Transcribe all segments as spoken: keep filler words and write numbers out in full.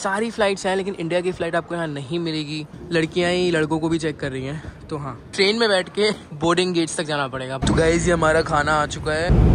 सारी फ्लाइट्स हैं, लेकिन इंडिया की फ़्लाइट आपको यहाँ नहीं मिलेगी। लड़कियाँ ही लड़कों को भी चेक कर रही हैं, तो हाँ ट्रेन में बैठ के बोर्डिंग गेट्स तक जाना पड़ेगा। तो गाइस ये हमारा खाना आ चुका है।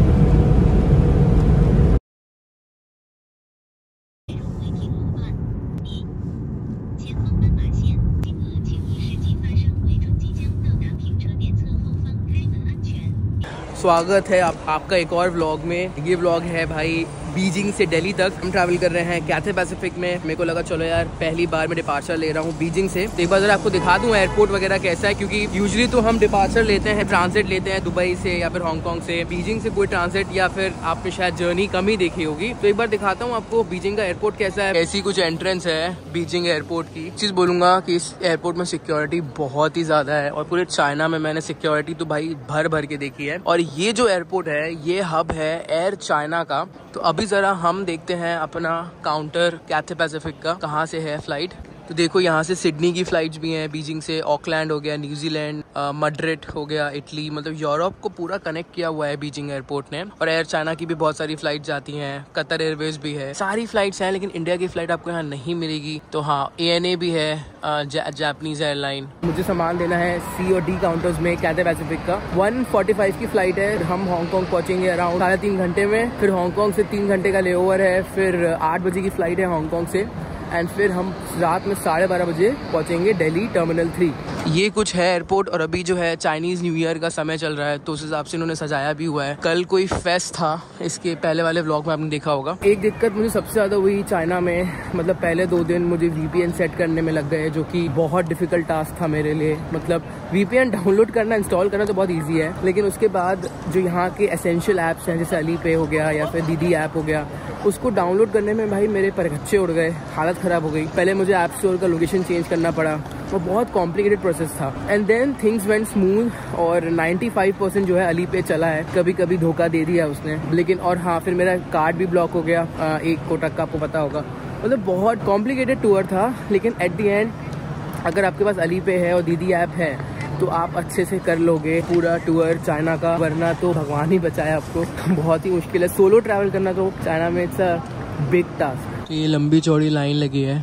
स्वागत है आप, आपका एक और व्लॉग में। ये व्लॉग है भाई बीजिंग से दिल्ली तक हम ट्रैवल कर रहे हैं कैथे पैसिफिक में। मेरे को लगा चलो यार पहली बार मैं डिपार्चर ले रहा हूँ बीजिंग से, तो एक बार जरा आपको दिखा दूँ एयरपोर्ट वगैरह कैसा है, क्योंकि यूजुअली तो हम डिपार्चर लेते हैं, ट्रांजिट लेते हैं दुबई से या फिर हांगकांग से। बीजिंग से कोई ट्रांजिट या फिर आपने शायद जर्नी कम ही देखी होगी, तो एक बार दिखाता हूँ आपको बीजिंग का एयरपोर्ट कैसा है। ऐसी कुछ एंट्रेंस है बीजिंग एयरपोर्ट की। चीज़ बोलूँगा कि इस एयरपोर्ट में सिक्योरिटी बहुत ही ज़्यादा है, और पूरे चाइना में मैंने सिक्योरिटी तो भाई भर भर के देखी है। और ये जो एयरपोर्ट है ये हब है एयर चाइना का। तो अभी ज़रा हम देखते हैं अपना काउंटर कैथे पैसिफिक का कहाँ से है फ़्लाइट। तो देखो यहाँ से सिडनी की फ़्लाइट्स भी हैं, बीजिंग से ऑकलैंड हो गया, न्यूजीलैंड, मड्रिड हो गया, इटली, मतलब यूरोप को पूरा कनेक्ट किया हुआ है बीजिंग एयरपोर्ट ने। और एयर चाइना की भी बहुत सारी फ़्लाइट जाती हैं, कतर एयरवेज भी है, सारी फ़्लाइट्स हैं, लेकिन इंडिया की फ़्लाइट आपको यहाँ नहीं मिलेगी। तो हाँ ए एन ए भी है, जापानीज एयरलाइन। मुझे सामान देना है सी और डी काउंटर्स में कैथे पैसिफिक का। वन फोर्टी फाइव की फ़्लाइट है, हम हांगकांग पहुँचेंगे अराउंड साढ़े तीन घंटे में। फिर हांगकांग से तीन घंटे का लेओवर है, फिर आठ बजे की फ़्लाइट है हांगकांग से, एंड फिर हम रात में साढ़े बारह बजे पहुंचेंगे दिल्ली टर्मिनल थ्री। ये कुछ है एयरपोर्ट, और अभी जो है चाइनीज़ न्यू ईयर का समय चल रहा है, तो उस हिसाब से इन्होंने सजाया भी हुआ है। कल कोई फेस्ट था, इसके पहले वाले व्लॉग में आपने देखा होगा। एक दिक्कत मुझे सबसे ज़्यादा हुई चाइना में, मतलब पहले दो दिन मुझे वीपीएन सेट करने में लग गए, जो कि बहुत डिफिकल्ट टास्क था मेरे लिए। मतलब वीपीएन डाउनलोड करना, इंस्टॉल करना तो बहुत ईजी है, लेकिन उसके बाद जो यहाँ के एसेंशियल ऐप्स हैं, जैसे अली पे हो गया या फिर दीदी ऐप हो गया, उसको डाउनलोड करने में भाई मेरे परगच्छे उड़ गए, हालत ख़राब हो गई। पहले मुझे ऐप स्टोर का लोकेशन चेंज करना पड़ा, वो बहुत कॉम्प्लिकेटेड प्रोसेस था। And then things went smooth, और पचानवे परसेंट जो है अली पे चला है। कभी कभी धोखा दे दिया उसने, लेकिन और हाँ फिर मेरा कार्ड भी ब्लॉक हो गया, एक कोटक का, आपको पता होगा। मतलब बहुत कॉम्प्लिकेटेड टूर था, लेकिन एट दी एंड अगर आपके पास अली पे है और दीदी ऐप है तो आप अच्छे से कर लोगे पूरा टूर चाइना का, वरना तो भगवान ही बचाए आपको। बहुत ही मुश्किल है सोलो ट्रैवल करना तो चाइना में, इट्स अ बिग टास्क। तो ये लंबी चौड़ी लाइन लगी है,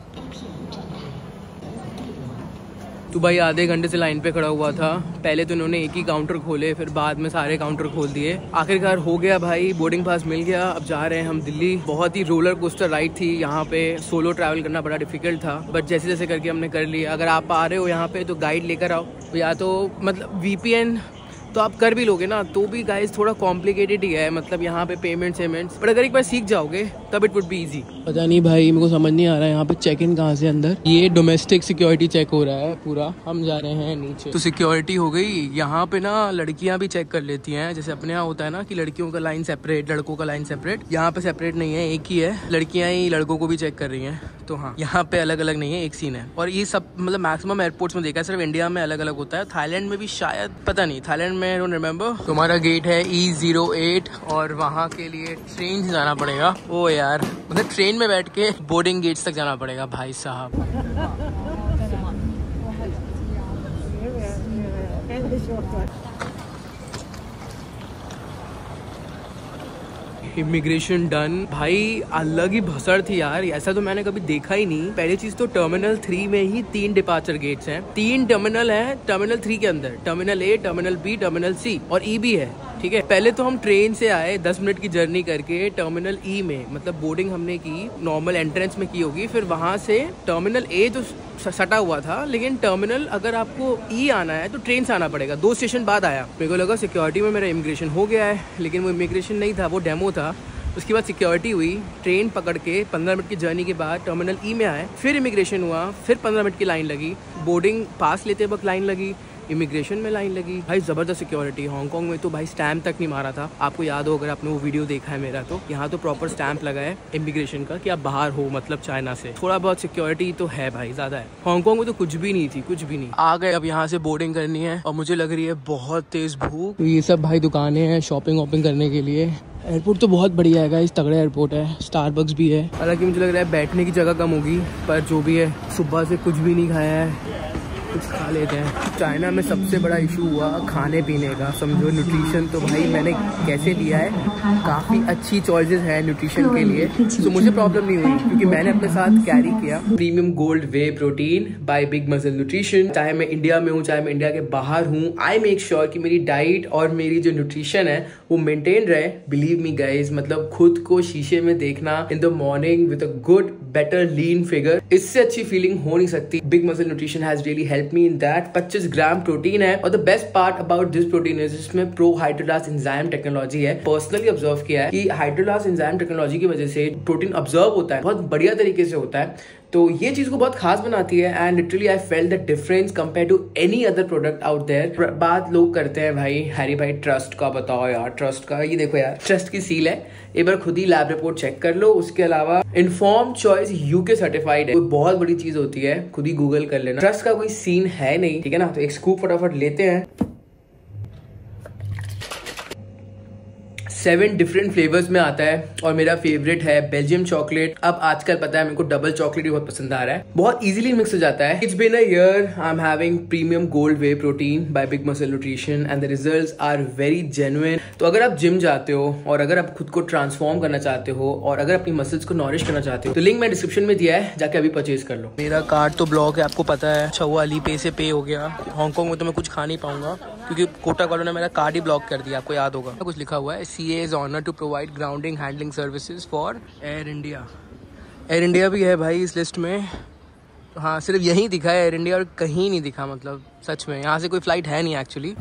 तो भाई आधे घंटे से लाइन पे खड़ा हुआ था। पहले तो इन्होंने एक ही काउंटर खोले, फिर बाद में सारे काउंटर खोल दिए। आखिरकार हो गया भाई, बोर्डिंग पास मिल गया। अब जा रहे हैं हम दिल्ली। बहुत ही रोलर कोस्टर राइड थी, यहाँ पे सोलो ट्रैवल करना बड़ा डिफिकल्ट था, बट जैसे जैसे करके हमने कर लिया। अगर आप आ रहे हो यहाँ पे तो गाइड लेकर आओ, या तो मतलब वीपीएन तो आप कर भी लोगे ना, तो भी गाइस थोड़ा कॉम्प्लिकेटेड ही है, मतलब यहाँ पे पेमेंट्स पेमेंट्स बट अगर एक बार सीख जाओगे तब इट वुड बी इजी। पता नहीं भाई, मेरे को समझ नहीं आ रहा है यहाँ पे चेक इन कहाँ से अंदर। ये डोमेस्टिक सिक्योरिटी चेक हो रहा है पूरा, हम जा रहे हैं नीचे। तो सिक्योरिटी हो गई। यहाँ पे ना लड़कियाँ भी चेक कर लेती हैं, जैसे अपने यहाँ होता है ना कि लड़कियों का लाइन सेपरेट, लड़कों का लाइन सेपरेट। यहाँ पे सेपरेट नहीं है, एक ही है। लड़कियाँ ही लड़कों को भी चेक कर रही हैं, तो हाँ यहाँ पे अलग अलग नहीं है, एक सीन है। और ये सब मतलब मैक्सिमम एयरपोर्ट्स में देखा है, सिर्फ इंडिया में अलग अलग होता है। थाईलैंड में भी शायद, पता नहीं, थाईलैंड में डोंट रिमेम्बर। तुम्हारा गेट है ई ज़ीरो एट, और वहाँ के लिए ट्रेन से जाना पड़ेगा। ओ यार, मतलब ट्रेन में बैठ के बोर्डिंग गेट्स तक जाना पड़ेगा भाई साहब। इमिग्रेशन डन भाई, अलग ही भसड़ थी यार, ऐसा तो मैंने कभी देखा ही नहीं। पहली चीज तो टर्मिनल थ्री में ही तीन डिपार्चर गेट्स हैं, तीन टर्मिनल हैं टर्मिनल थ्री के अंदर, terminal A, terminal B, terminal C, और ई भी है। ठीक है, पहले तो हम ट्रेन से आए दस मिनट की जर्नी करके टर्मिनल ई में, मतलब बोर्डिंग हमने की नॉर्मल एंट्रेंस में की होगी, फिर वहां से टर्मिनल ए जो सटा हुआ था, लेकिन टर्मिनल अगर आपको ई आना है तो ट्रेन से आना पड़ेगा। दो स्टेशन बाद आया। मेरे को लगा सिक्योरिटी में मेरा इमिग्रेशन हो गया है, लेकिन वो इमिग्रेशन नहीं था, वो डेमो था। उसके बाद सिक्योरिटी हुई, ट्रेन पकड़ के पंद्रह मिनट की जर्नी के बाद टर्मिनल ई में आए, फिर इमिग्रेशन हुआ, फिर पंद्रह मिनट की लाइन लगी, बोर्डिंग पास लेते वक्त लाइन लगी, इमिग्रेशन में लाइन लगी। भाई जबरदस्त सिक्योरिटी। हांगकांग में तो भाई स्टैंप तक नहीं मारा था, आपको याद हो अगर आपने वो वीडियो देखा है मेरा, तो यहाँ तो प्रॉपर स्टैंप लगा है इमिग्रेशन का कि आप बाहर हो, मतलब चाइना से। थोड़ा बहुत सिक्योरिटी तो है भाई, ज्यादा है। हांगकांग में तो कुछ भी नहीं थी, कुछ भी नहीं। आ गए, अब यहाँ से बोर्डिंग करनी है, और मुझे लग रही है बहुत तेज भूख। तो ये सब भाई दुकानें हैं शॉपिंग वॉपिंग करने के लिए। एयरपोर्ट तो बहुत बढ़िया है गाइस, तगड़ा एयरपोर्ट है, स्टारबक्स भी है। हालांकि मुझे लग रहा है बैठने की जगह कम होगी, पर जो भी है, सुबह से कुछ भी नहीं खाया है, कुछ खा लेते हैं। चाइना में सबसे बड़ा इशू हुआ खाने पीने का, समझो न्यूट्रिशन तो भाई मैंने कैसे लिया है, काफ़ी अच्छी चॉइसेस हैं न्यूट्रिशन के लिए, तो मुझे प्रॉब्लम नहीं हुई क्योंकि मैंने अपने साथ कैरी किया premium gold whey protein by big muscle nutrition. चाहे मैं इंडिया में हूँ चाहे मैं इंडिया के बाहर हूँ, आई मेक श्योर कि मेरी डाइट और मेरी जो न्यूट्रिशन है वो मेंटेन रहे। बिलीव मी गाइज, मतलब खुद को शीशे में देखना in the morning with a good better lean figure, इससे अच्छी फीलिंग हो नहीं सकती। Big muscle nutrition has really help me in that. पच्चीस ग्राम प्रोटीन है और the best part about this protein is इसमें प्रो हाइड्रोलास एंजाइम टेक्नोलॉजी है। पर्सनली ऑब्जर्व किया है कि हाइड्रोलास एंजाइम टेक्नोलॉजी की वजह से प्रोटीन ऑब्जर्व होता है, बहुत बढ़िया तरीके से होता है, तो ये चीज को बहुत खास बनाती है। And literally I felt the difference compare to any other product out there. बात लोग करते हैं भाई हैरी भाई ट्रस्ट का, बताओ यार ट्रस्ट का, ये देखो यार ट्रस्ट की सील है, एक बार खुद ही लैब रिपोर्ट चेक कर लो। उसके अलावा इन्फॉर्म चॉइस यूके सर्टिफाइड है, कोई बहुत बड़ी चीज होती है, खुद ही गूगल कर लेना। ट्रस्ट का कोई सीन है नहीं, ठीक है ना। तो एक स्कूप फटाफट लेते हैं। सेवन डिफरेंट फ्लेवर्स में आता है और मेरा फेवरेट है बेल्जियम चॉकलेट। अब आजकल पता है मेरे को डबल चॉकलेट भी बहुत पसंद आ रहा है, बहुत इजीली मिक्स हो जाता है। It's been a year I am having premium gold whey protein by big muscle nutrition and the results are very genuine. तो अगर आप जिम जाते हो और अगर आप खुद को ट्रांसफॉर्म करना चाहते हो और अगर अपनी मसल्स को नॉरिश करना चाहते हो तो लिंक मैं डिस्क्रिप्शन में दिया है, जाके अभी परचेज कर लो। मेरा कार्ड तो ब्लॉक है, आपको पता है। अच्छा हुआ अली पे से पे हो गया। हांगकांग में तो मैं कुछ खा नहीं पाऊंगा क्योंकि कोटा कॉलो ने मेरा कार्ड ही ब्लॉक कर दिया, आपको याद होगा। कुछ लिखा हुआ है C A is honour to provide grounding handling services for Air India. Air India भी है भाई इस लिस्ट में। हाँ, सिर्फ यहीं दिखा है एयर इंडिया और कहीं नहीं दिखा, मतलब सच में यहाँ से कोई फ्लाइट है नहीं एक्चुअली।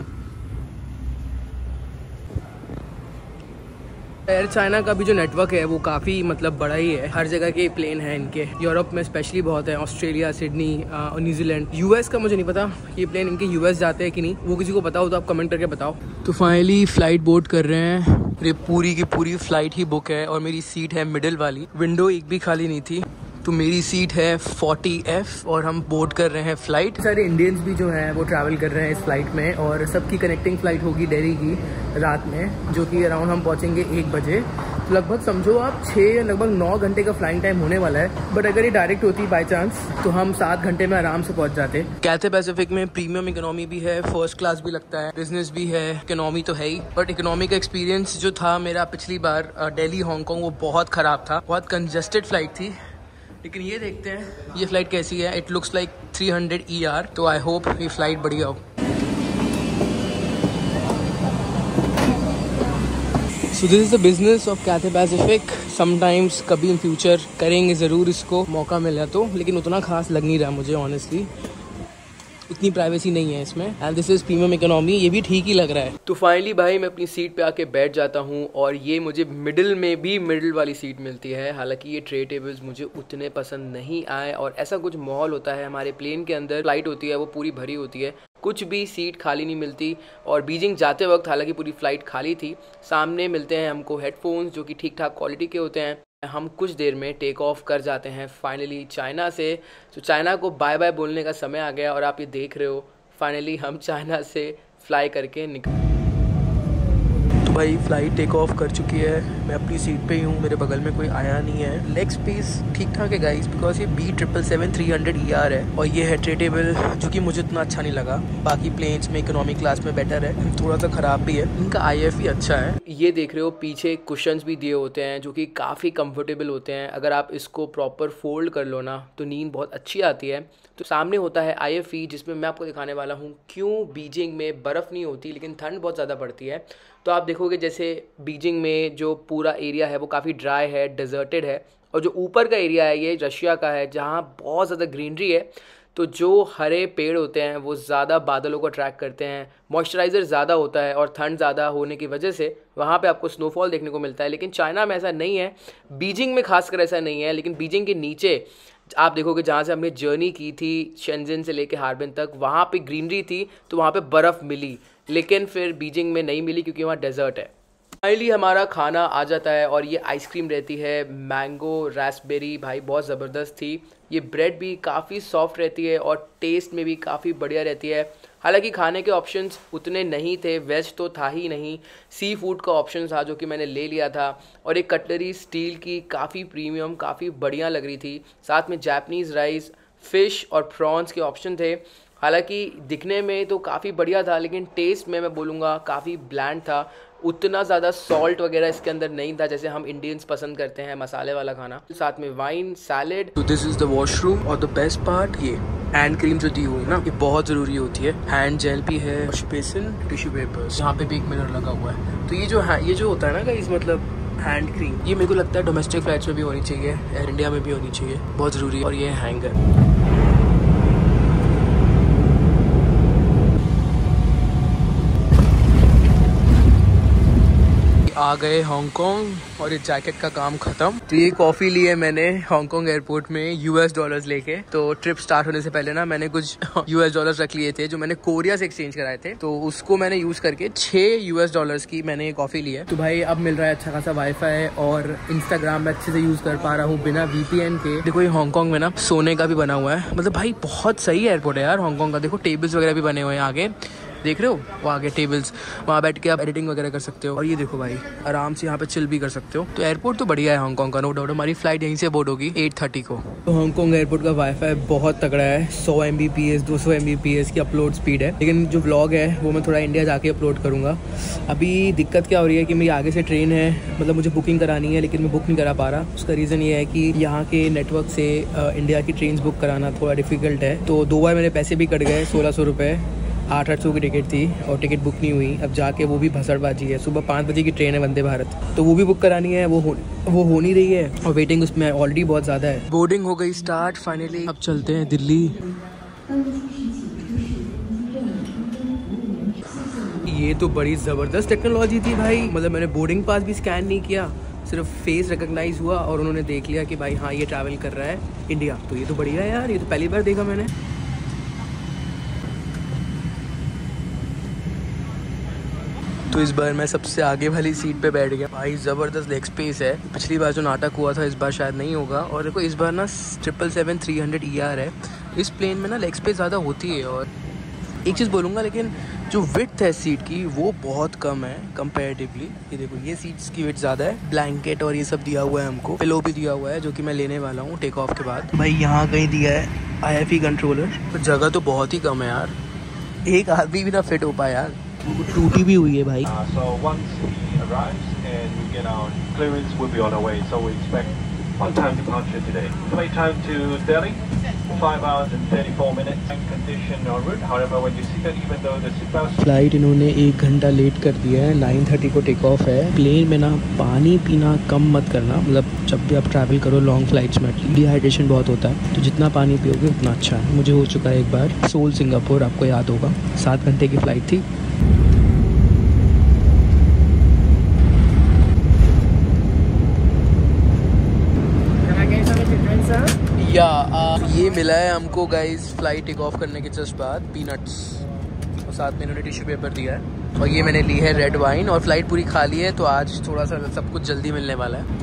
एयर चाइना का भी जो नेटवर्क है वो काफ़ी मतलब बड़ा ही है, हर जगह के प्लेन हैं इनके। यूरोप में स्पेशली बहुत है, ऑस्ट्रेलिया, सिडनी और न्यूजीलैंड। यूएस का मुझे नहीं पता ये प्लेन इनके यूएस जाते हैं कि नहीं, वो किसी को पता हो तो आप कमेंट करके बताओ। तो फाइनली फ्लाइट बोर्ड कर रहे हैं, ये पूरी की पूरी फ्लाइट ही बुक है और मेरी सीट है मिडिल वाली, विंडो एक भी खाली नहीं थी। तो मेरी सीट है फोर्टी एफ और हम बोर्ड कर रहे हैं फ्लाइट। सारे इंडियंस भी जो हैं वो ट्रैवल कर रहे हैं इस फ्लाइट में और सबकी कनेक्टिंग फ्लाइट होगी दिल्ली की रात में, जो कि अराउंड हम पहुंचेंगे एक बजे। तो लगभग समझो आप छः लगभग नौ घंटे का फ्लाइंग टाइम होने वाला है। बट अगर ये डायरेक्ट होती बाई चांस तो हम सात घंटे में आराम से पहुंच जाते। कैथे पैसिफिक में प्रीमियम इकोनॉमी भी है, फर्स्ट क्लास भी लगता है, बिजनेस भी है, इकोनॉमी तो है ही। बट इकोनॉमी का एक्सपीरियंस जो था मेरा पिछली बार दिल्ली हांगकांग वो बहुत ख़राब था, बहुत कंजस्टेड फ्लाइट थी। लेकिन ये देखते हैं ये फ्लाइट कैसी है। It looks like three hundred E R, तो आई होप ये फ्लाइट बढ़िया हो। So this is the business of Cathay Pacific. Sometimes कभी इन फ्यूचर करेंगे ज़रूर, इसको मौका मिला तो, लेकिन उतना खास लग नहीं रहा मुझे ऑनेस्टली, उतनी प्राइवेसी नहीं है इसमें। And this is premium economy, ये भी ठीक ही लग रहा है। तो फाइनली भाई मैं अपनी सीट पे आके बैठ जाता हूँ और ये मुझे मिडिल में भी मिडिल वाली सीट मिलती है। हालांकि ये ट्रे टेबल्स मुझे उतने पसंद नहीं आए और ऐसा कुछ माहौल होता है हमारे प्लेन के अंदर, फ्लाइट होती है वो पूरी भरी होती है, कुछ भी सीट खाली नहीं मिलती। और बीजिंग जाते वक्त हालांकि पूरी फ्लाइट खाली थी। सामने मिलते हैं हमको हेडफोन्स जो कि ठीक ठाक क्वालिटी के होते हैं। हम कुछ देर में टेक ऑफ कर जाते हैं फाइनली चाइना से। तो चाइना को बाय बाय बोलने का समय आ गया और आप ये देख रहे हो फाइनली हम चाइना से फ्लाई करके निकल। तो भाई फ्लाइट टेक ऑफ कर चुकी है, मैं अपनी सीट पे ही हूँ, मेरे बगल में कोई आया नहीं है। लेग स्पेस ठीक ठाक है गाइस, बिकॉज ये B triple seven three hundred E R है और ये है ट्रे टेबल जो कि मुझे इतना अच्छा नहीं लगा। बाकी प्लेन्स में इकोनॉमी क्लास में बेटर है, थोड़ा सा ख़राब भी है। इनका आई एफ भी अच्छा है। ये देख रहे हो पीछे कुशन्स भी दिए होते हैं जो कि काफ़ी कंफर्टेबल होते हैं। अगर आप इसको प्रॉपर फोल्ड कर लो ना तो नींद बहुत अच्छी आती है। तो सामने होता है आई एफ ई जिसमें मैं आपको दिखाने वाला हूँ क्यों बीजिंग में बर्फ़ नहीं होती लेकिन ठंड बहुत ज़्यादा पड़ती है। तो आप देखोगे जैसे बीजिंग में जो पूरा एरिया है वो काफ़ी ड्राई है, डेजर्टेड है, और जो ऊपर का एरिया है ये रशिया का है जहाँ बहुत ज़्यादा ग्रीनरी है। तो जो हरे पेड़ होते हैं वो ज़्यादा बादलों को अट्रैक्ट करते हैं, मॉइस्चराइज़र ज़्यादा होता है और ठंड ज़्यादा होने की वजह से वहाँ पे आपको स्नोफॉल देखने को मिलता है। लेकिन चाइना में ऐसा नहीं है, बीजिंग में खासकर ऐसा नहीं है। लेकिन बीजिंग के नीचे आप देखोगे जहाँ से हमने जर्नी की थी शेंजन से लेके हार्बिन तक, वहाँ पे ग्रीनरी थी तो वहाँ पे बर्फ़ मिली, लेकिन फिर बीजिंग में नहीं मिली क्योंकि वहाँ डेजर्ट है। फाइनली हमारा खाना आ जाता है और ये आइसक्रीम रहती है मैंगो रास्पबेरी, भाई बहुत ज़बरदस्त थी। ये ब्रेड भी काफ़ी सॉफ्ट रहती है और टेस्ट में भी काफ़ी बढ़िया रहती है। हालांकि खाने के ऑप्शंस उतने नहीं थे, वेज तो था ही नहीं, सी फूड का ऑप्शन था जो कि मैंने ले लिया था। और एक कटलरी स्टील की काफ़ी प्रीमियम, काफ़ी बढ़िया लग रही थी। साथ में जापानीज़ राइस, फ़िश और प्रॉन्स के ऑप्शन थे। हालांकि दिखने में तो काफ़ी बढ़िया था, लेकिन टेस्ट में मैं बोलूँगा काफ़ी ब्लैंड था। उतना ज़्यादा सॉल्ट वगैरह इसके अंदर नहीं था जैसे हम इंडियंस पसंद करते हैं मसाले वाला खाना। साथ में वाइन, सैलेड। तो दिस इज़ द वॉशरूम और द बेस्ट पार्ट ये हैंड क्रीम जो दी हुई है ना, ये बहुत ज़रूरी होती है। हैंड जेल भी है, वॉश बेसिन, टिश्यू पेपर्स, यहाँ पे भी एक मिरर लगा हुआ है। तो ये जो है ये जो होता है ना गाइस, मतलब हैंड क्रीम, ये मेरे को लगता है डोमेस्टिक फ्लाइट्स में भी होनी चाहिए, एयर इंडिया में भी होनी चाहिए, बहुत ज़रूरी है। और ये हैंगर। आ गए हांगकांग और ये जैकेट का काम खत्म। तो ये कॉफ़ी ली है मैंने हांगकांग एयरपोर्ट में यूएस डॉलर्स लेके। तो ट्रिप स्टार्ट होने से पहले ना मैंने कुछ यूएस डॉलर्स रख लिए थे जो मैंने कोरिया से एक्सचेंज कराए थे, तो उसको मैंने यूज़ करके छः यूएस डॉलर्स की मैंने ये कॉफ़ी ली है। तो भाई अब मिल रहा है अच्छा खासा वाईफाई और इंस्टाग्राम में अच्छे से यूज़ कर पा रहा हूँ बिना वीपीएन के। देखो ये हांगकांग में ना सोने का भी बना हुआ है, मतलब भाई बहुत सही एयरपोर्ट है यार हांगकांग का। देखो टेबल्स वगैरह भी बने हुए हैं आगे, देख रहे हो वो आगे टेबल्स, वहाँ बैठ के आप एडिटिंग वगैरह कर सकते हो। और ये देखो भाई आराम से यहाँ पे चिल भी कर सकते हो। तो एयरपोर्ट तो बढ़िया है हांगकांग का, नो डाउट। हमारी फ्लाइट यहीं से बोर्ड होगी एट थर्टी को। तो हांगकांग एयरपोर्ट का वाईफाई बहुत तगड़ा है, सौ एम बी पी एस दो सौ एम बी पी एस की अपलोड स्पीड है। लेकिन जो व्लॉग है वो मैं थोड़ा इंडिया जाके अपलोड करूँगा। अभी दिक्कत क्या हो रही है कि मेरी आगे से ट्रेन है, मतलब मुझे बुकिंग करानी है लेकिन मैं बुक नहीं करा पा रहा। उसका रीज़न ये है कि यहाँ के नेटवर्क से इंडिया की ट्रेन बुक कराना थोड़ा डिफिकल्ट है। तो दो बार मेरे पैसे भी कट गए, सोलह सौ रुपये, आठ आठ सौ की टिकट थी और टिकट बुक नहीं हुई। अब जाके वो भी भसड़बाजी है, सुबह पाँच बजे की ट्रेन है वंदे भारत, तो वो भी बुक करानी है, वो हो वो हो नहीं रही है और वेटिंग उसमें ऑलरेडी बहुत ज़्यादा है। बोर्डिंग हो गई स्टार्ट फाइनली, अब चलते हैं दिल्ली। ये तो बड़ी ज़बरदस्त टेक्नोलॉजी थी भाई, मतलब मैंने बोर्डिंग पास भी स्कैन नहीं किया, सिर्फ फेस रिकॉग्नाइज हुआ और उन्होंने देख लिया कि भाई हाँ ये ट्रैवल कर रहा है इंडिया। तो ये तो बढ़िया है यार, ये तो पहली बार देखा मैंने। तो इस बार मैं सबसे आगे वाली सीट पे बैठ गया भाई, ज़बरदस्त लेग स्पेस है। पिछली बार जो नाटक हुआ था इस बार शायद नहीं होगा। और देखो इस बार ना triple seven three hundred E R है, इस प्लेन में ना लेग स्पेस ज़्यादा होती है। और एक चीज़ बोलूँगा, लेकिन जो विड्थ है सीट की वो बहुत कम है कंपैरेटिवली। ये देखो ये सीट्स की विड्थ ज़्यादा है, ब्लैंकेट और ये सब दिया हुआ है हमको, पिलो भी दिया हुआ है जो कि मैं लेने वाला हूँ टेक ऑफ के बाद। भाई यहाँ कहीं दिया है आई एफ ई कंट्रोलर, तो जगह तो बहुत ही कम है यार, एक आदमी भी ना फिट हो पाए यार, टूटी भी हुई है भाई। फ्लाइट इन्होंने एक घंटा लेट कर दिया है, नाइन थर्टी को टेक ऑफ है। प्लेन में ना पानी पीना कम मत करना, मतलब जब भी आप ट्रैवल करो लॉन्ग फ्लाइट्स में डिहाइड्रेशन बहुत होता है, तो जितना पानी पियोगे उतना अच्छा है। मुझे हो चुका है एक बार, सोल सिंगापुर, आपको याद होगा, सात घंटे की फ़्लाइट थी। या आ, ये मिला है हमको गाइस फ्लाइट टेक ऑफ करने के जस्ट बाद, पीनट्स और साथ में इन्होंने टिश्यू पेपर दिया है। और ये मैंने ली है रेड वाइन और फ्लाइट पूरी खाली है, तो आज थोड़ा सा सब कुछ जल्दी मिलने वाला है।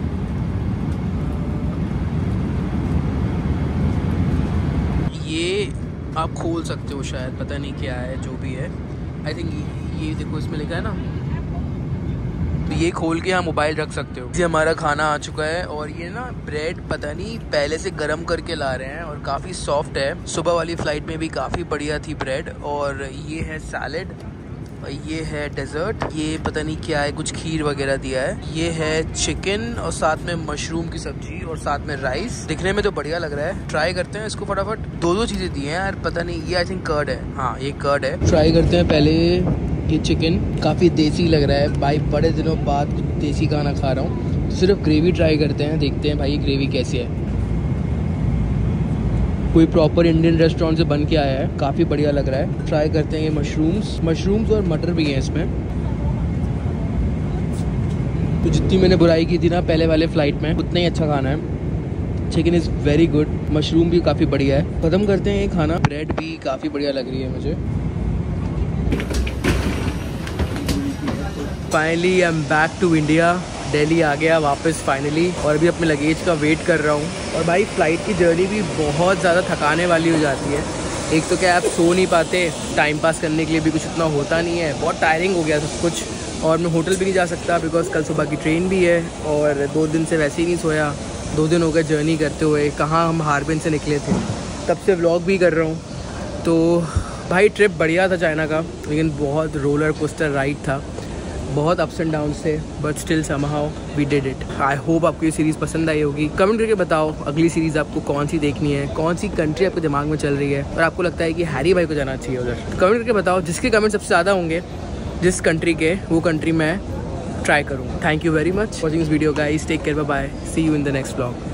ये आप खोल सकते हो शायद, पता नहीं क्या है, जो भी है। आई थिंक ये देखो इसमें लिखा है ना, तो ये खोल के आप मोबाइल रख सकते हो। ये हमारा खाना आ चुका है और ये ना ब्रेड पता नहीं पहले से गर्म करके ला रहे हैं और काफ़ी सॉफ्ट है। सुबह वाली फ़्लाइट में भी काफ़ी बढ़िया थी ब्रेड। और ये है सैलेड, ये है डेजर्ट, ये पता नहीं क्या है, कुछ खीर वगैरह दिया है। ये है चिकन और साथ में मशरूम की सब्जी और साथ में राइस। दिखने में तो बढ़िया लग रहा है, ट्राई करते हैं इसको फटाफट। दो दो चीज़ें दी हैं यार, पता नहीं, ये आई थिंक कर्ड है, हाँ ये कर्ड है। ट्राई करते हैं पहले ये चिकन, काफ़ी देसी लग रहा है भाई, बड़े दिनों बाद देसी खाना खा रहा हूँ। तो सिर्फ ग्रेवी ट्राई करते हैं, देखते हैं भाई ग्रेवी कैसी है। कोई प्रॉपर इंडियन रेस्टोरेंट से बन के आया है, काफ़ी बढ़िया लग रहा है। ट्राई करते हैं ये मशरूम्स, मशरूम्स और मटर भी हैं इसमें। तो जितनी मैंने बुराई की थी ना पहले वाले फ़्लाइट में, उतना ही अच्छा खाना है। Chicken is very good, mushroom भी काफ़ी बढ़िया है। ख़त्म करते हैं ये खाना। ब्रेड भी काफ़ी बढ़िया लग रही है मुझे। Finally I am back to India, Delhi आ गया वापस फाइनली, और अभी अपने लगेज का वेट कर रहा हूँ। और भाई फ़्लाइट की जर्नी भी बहुत ज़्यादा थकाने वाली हो जाती है। एक तो क्या आप सो नहीं पाते, टाइम पास करने के लिए भी कुछ इतना होता नहीं है, बहुत टायरिंग हो गया सब कुछ। और मैं होटल भी नहीं जा सकता बिकॉज कल सुबह की ट्रेन भी है और दो दिन से वैसे ही नहीं सोया। दो दिन हो गए जर्नी करते हुए, कहाँ हम हारबिन से निकले थे, तब से व्लॉग भी कर रहा हूँ। तो भाई ट्रिप बढ़िया था चाइना का, लेकिन बहुत रोलर कोस्टर राइड था, बहुत अप्स एंड डाउन थे, but still somehow we did it. I hope आपको ये सीरीज़ पसंद आई होगी। कमेंट करके बताओ अगली सीरीज़ आपको कौन सी देखनी है, कौन सी कंट्री आपके दिमाग में चल रही है और आपको लगता है कि हैरी भाई को जाना चाहिए उधर। कमेंट करके बताओ, जिसके कमेंट सबसे ज़्यादा होंगे जिस कंट्री के, वो कंट्री मैं ट्राई करूँगा। Thank you very much watching this video guys, take care, bye bye, see you in the next vlog.